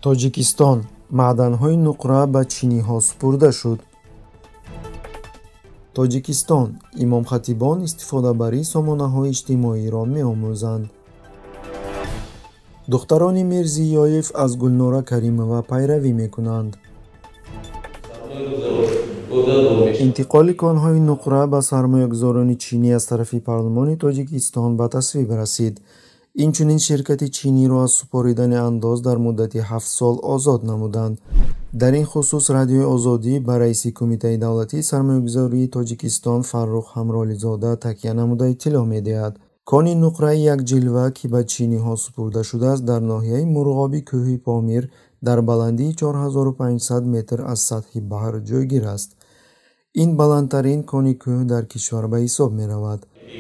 тоҷикистон маъданҳои нуқра ба чиниҳо супурда шуд. тоҷикистон имомхатибон истифодабарии сомонаҳои иҷтимоиро меомӯзанд. духтарони Мирзиёев аз Гулнора Каримова пайравӣ мекунанд. интиқоли конҳои нуқра ба сармоягузорони чинӣ аз тарафи парлумони Тоҷикистон ба тасвиб расид. Инчунин ширкати чиниро аз супоридани андоз дар муддати 7 сол озод намуданд. Дар ин хусус Радиои Озодӣ ба раиси Кумитаи давлатии сармоягузории Тоҷикистон Фаррух Ҳамролизода такя намуда иттилоъ медиҳад. Кони нуқраи як ҷилва, ки ба чиниҳо супурда шудааст, дар ноҳияи мурғоби кӯҳи Помир дар баландии 4500 метр аз сатҳи баҳр ҷойгир аст. ин баландтарин кони кӯҳ дар кишвар ба ҳисоб меравад.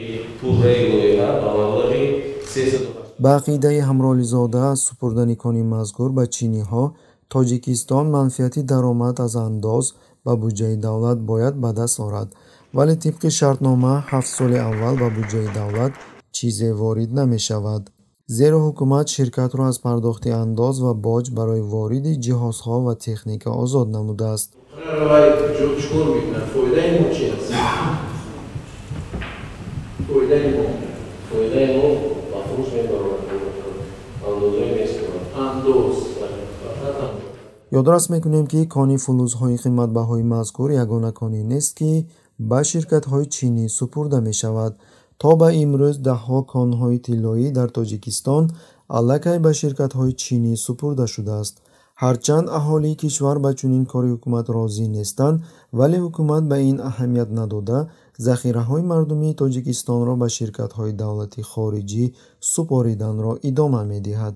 ба ақидаи Ҳамролизода, аз супурдани кони мазкур ба чиниҳо Тоҷикистон манфиати даромад аз андоз ба буҷаи давлат бояд ба даст орад, вале тибқи шартнома 7 соли аввал ба буҷаи давлат чизе ворид намешавад, зеро ҳукумат ширкатро аз пардохти андоз ва боҷ барои вориди ҷиҳозҳо ва техника озод намудааст. ёдрас мекунем, ки кони фулузҳои қиматбаҳои мазкур ягона коне нест, ки ба ширкатҳои чинӣ супурда мешавад. То ба имрӯз даҳҳо конҳои тиллоӣ дар Тоҷикистон аллакай ба ширкатҳои чинӣ супурда шудааст. ҳарчанд аҳолии кишвар ба чунин кори ҳукумат розӣ нестанд, вале ҳукумат ба ин аҳамият надода, захираҳои мардумии Тоҷикистонро ба ширкатҳои давлати хориҷӣ супориданро идома медиҳад.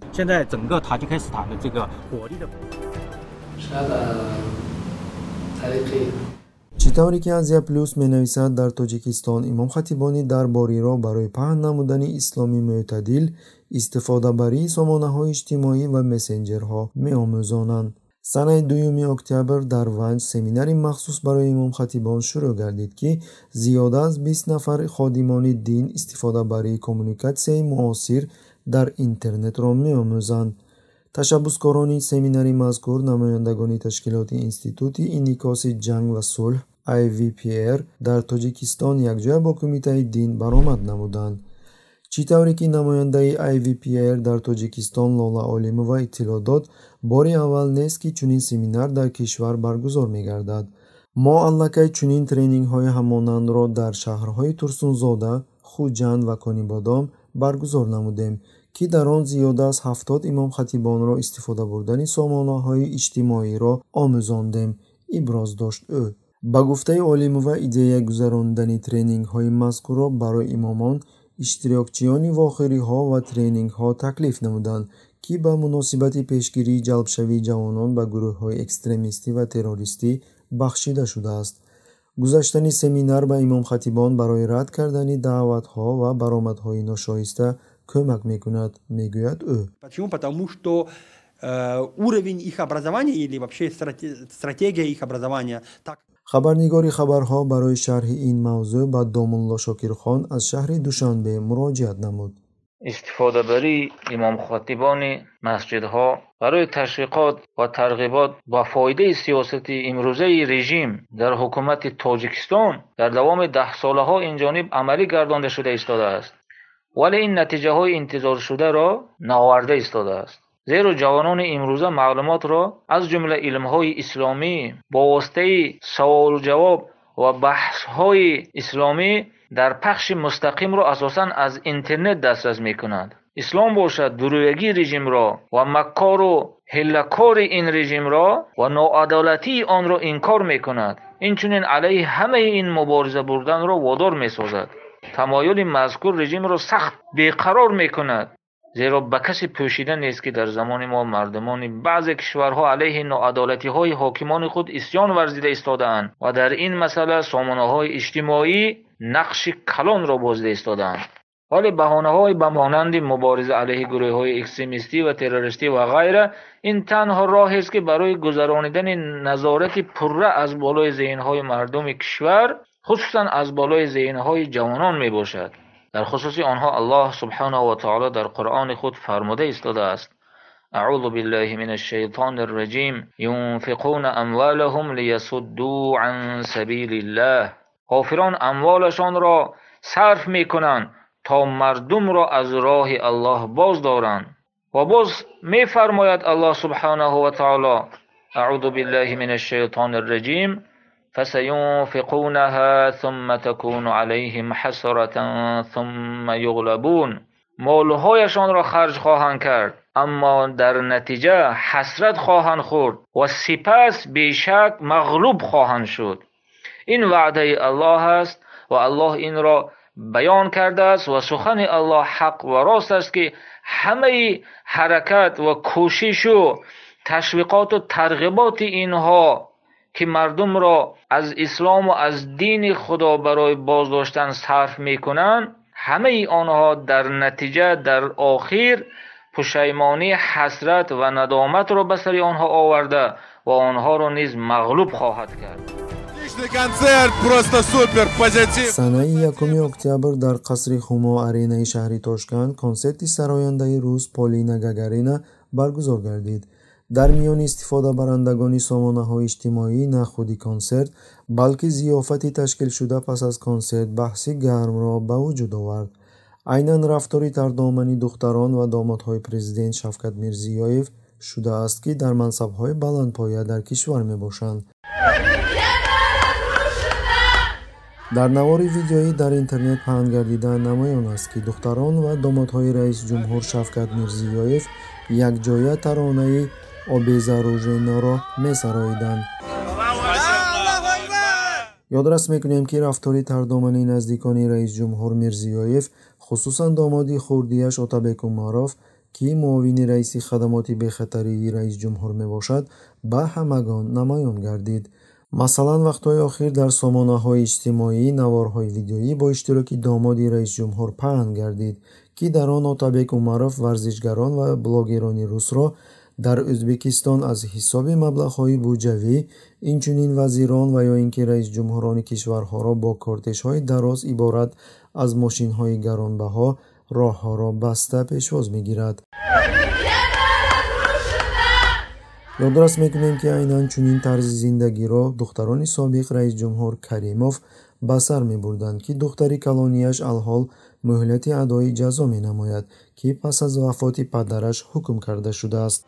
чӣ тавре ки Азия Плюс менависад, дар Тоҷикистон имомхатибони дарбориро барои паҳн намудани исломи мӯътадил, истифодабарии сомонаҳои иҷтимоӣ ва мессенҷерҳо меомӯзонанд. санаи 2 октябр дар Ванҷ семинари махсус барои имомхатибон шурӯъ гардид, ки зиёда аз 20 нафар ходимони дин истифодабарии коммуникатсияи муосир дар интернетро меомӯзанд. ташаббускорони семинари мазкур намояндагони ташкилоти Институти инъикоси ҷанг ва сулҳ IVPR дар Тоҷикистон якҷоя бо Кумитаи дин баромад намуданд. чӣ тавре ки намояндаи IVPR дар Тоҷикистон Лола Олимова иттилоъ дод, бори аввал нест, ки чунин семинар дар кишвар баргузор мегардад. мо аллакай чунин тренингҳои ҳамонандро дар шаҳрҳои Турсунзода, Хуҷанд ва Конибодом баргузор намудем, ки дар он зиёда аз 70 имомхатибонро истифода бурдани сомонаҳои иҷтимоиро омӯзондем, иброз дошт ӯ. ба гуфтаи Олимова, идея гузарондани тренингҳои мазкурро барои имомон, иштирокчиёни вохириҳо ва тренингҳо таклиф намуданд, ки ба муносибати пешгирии ҷалбшавии ҷавонон ба гурӯҳҳои экстремистӣ ва террористӣ бахшида шудааст. гузаштани семинар ба имомхатибон барои рад кардани даъватҳо ва баромадҳои ношоиста кӯмак мекунад, мегӯяд ӯ. Потому что уровень их образования или вообще стратегия их образования так. хабарнигори хабарҳо барои шарҳи ин мавзӯъ ба Домулло Шокирхон аз шаҳри Душанбе муроҷиат намуд. истифодабарии имомхатибони масҷидҳо барои ташвиқот ва тарғибот ба фоидаи сиёсати имрӯзаи режим дар ҳукумати Тоҷикистон дар давоми 10 солаҳо инҷониб амалӣ гардонда шуда истодааст. вале ин натиҷаҳои интизоршударо наоварда истодааст. зеро ҷавонони имрӯза маълумотро аз ҷумла илмҳои исломӣ бо воситаи саволуҷавоб ва баҳсҳои исломӣ дар пахши мустақимро асосан аз интернет дастрас мекунанд. ислом бошад дуруягии режимро ва маккору ҳиллакори ин режимро ва ноадолатии онро инкор мекунад. инчунин алайҳи ҳамаи ин мубориза бурданро водор месозад. тамоюли мазкур режимро сахт беқарор мекунад, зеро ба каси пӯшида нест, ки дар замони мо мардумони баъзе кишварҳо алайҳи ноадолатиҳои ҳокимони худ исьён варзида истодаанд ва дар ин масъала сомонаҳои иҷтимоӣ нақши калонро бозида истодаанд. вале баҳонаҳои ба монанди мубориза алайҳи гурӯҳҳои экстремистӣ ва террористӣ ва ғайра ин танҳо роҳест, ки барои гузаронидани назорати пурра аз болои зеҳнҳои мардуми кишвар, хусусан аз болои зеҳнҳои ҷавонон мебошад. дар хусуси онҳо Аллоҳ субҳанаҳу ва таоло дар Қуръони худ фармуда истодааст: أعوذ بالله من الشيطان الرجيم ينفقون أموالهم ليصدوا عن سبيل الله. کافران اموالشان را صرف میکنند تا مردم را از راه الله باز دارند. و باز میفرماید الله سبحانه و تعالی اعوذ بالله من الشیطان الرجیم فسينفقونها ثم تكون عليهم حسرة ثم یغلبون. مالهایشان را خرج خواهند کرد اما در نتیجه حسرت خواهند خورد و سپس بیشک مغلوب خواهند شد. این وعده الله است و الله این را بیان کرده است و سخن الله حق و راست است که همه حرکت و کوشش و تشویقات و ترغیبات اینها که مردم را از اسلام و از دین خدا برای بازداشتن صرف میکنند، همه آنها در نتیجه در آخر پشیمانی، حسرت و ندامت را به سر آنها آورده و آنها را نیز مغلوب خواهد کرد. санаи 1 октябр дар қасри хумо аренаи шаҳри Тошкент консерти сарояндаи рус Полина Гагарина баргузор гардид. дар миёни истифодабарандагони сомонаҳои иҷтимоӣ на худи консерт, балки зиёфати ташкилшуда пас аз консерт баҳси гармро ба вуҷуд овард. айнан рафтори тардомани духтарон ва домодҳои президент Шавкат Мирзиёев шудааст, ки дар мансабҳои баландпоя дар кишвар мебошанд. дар навори видеои дар интернет паҳн гардида намоён аст, ки духтарон ва домодҳои раисҷумҳур Шавкат Мирзиёев якҷоя таронаи «Обеза Ружейноро» месароиданд. ёдрас мекунем, ки рафтори тардомани наздикони раисҷумҳур Мирзиёев, хусусан домоди хурдияш Отабек Умаров, ки муовини раиси хадамоти бехатарии раисҷумҳур мебошад, ба ҳамагон намоён гардид. масалан, вақтҳои охир дар сомонаҳои иҷтимоӣ наворҳои видеоӣ бо иштироки домоди раисҷумҳур паҳн гардид, ки дар он Отабек Умаров варзишгарон ва блогерони русро дар Ӯзбекистон аз ҳисоби маблағҳои буҷавӣ, инчунин вазирон ва ё ин ки раисҷумҳурони кишварҳоро бо кортежҳои дароз иборат аз мошинҳои гаронбаҳо роҳҳоро баста пешвоз мегирад. ёдрас мекунем, ки айнан чунин тарзи зиндагиро духтарони собиқ раисҷумҳур Каримов ба сар мебурданд, ки духтари калонияш алҳол муҳлати адои ҷазо менамояд, ки пас аз вафоти падараш ҳукм карда шудааст.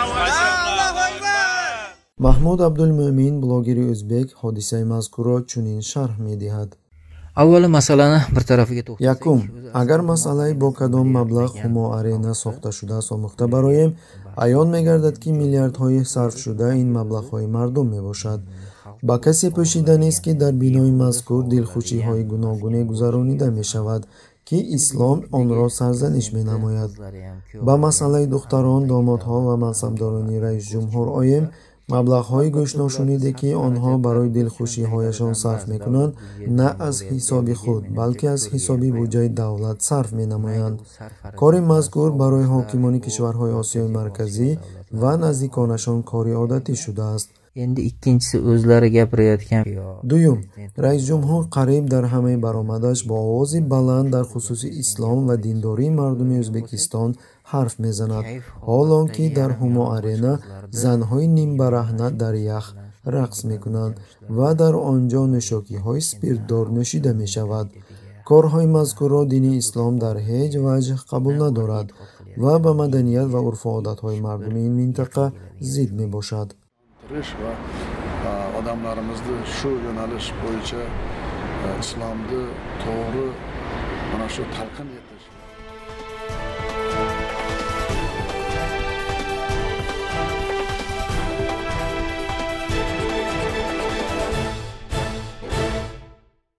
маҳмуд Абдулмӯмин, блогери ӯзбек, ҳодисаи мазкурро чунин шарҳ медиҳад. аввал масъалани биртарафига то'xtalsak. якум, агар масъалаи бо кадом маблағ Хумо арена сохта шудааст омӯхта бароем, аён мегардад, ки миллиардҳои сарфшуда ин маблағҳои мардум мебошад. ба касе пӯшида нест, ки дар бинои мазкур дилхушиҳои гуногуне гузаронида мешавад, ки ислом онро сарзаниш менамояд. ба масъалаи духтарон, домодҳо ва мансабдорони раисҷумҳур оем. маблағҳои гӯшношуниде, ки онҳо барои дилхушиҳояшон сарф мекунанд, на аз ҳисоби худ, балки аз ҳисоби буҷаи давлат сарф менамоянд. кори мазкур барои ҳокимони кишварҳои Осиёи Марказӣ ва наздиконашон кори одатӣ шудааст. endi ikkinchisi o'zlari gapirayotgan. дуюм, раисҷумҳур қариб дар ҳамаи баромадаш бо овози баланд дар хусуси ислом ва диндории мардуми Ӯзбекистон ҳарф мезанад, ҳоло ки дар Хумо арена занҳои нимбараҳна дар ях рақс мекунанд ва дар он ҷо нӯшокиҳои спиртдор нӯшида мешавад. корҳои мазкурро дини ислом дар ҳеҷ ваҷҳ қабул надорад ва ба маданият ва урфу одатҳои мардуми ин минтақа зид мебошад. va odamlarimizni shu yo'nalish bo'yicha islomni to'g'ri mana shu talqin etish